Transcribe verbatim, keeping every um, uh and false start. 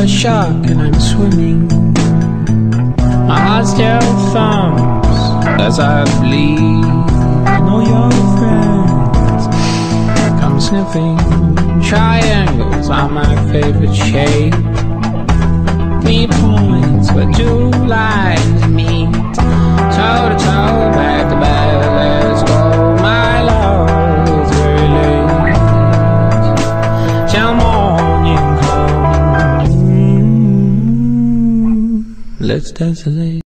a shark and I'm swimming. My heart still thumps as I bleed. And all your friends come sniffing. Triangles are my favorite shape. Three points where two lines meet. Toe to toe, back to back, let's go. My love is very late till morning comes. Let's desolate.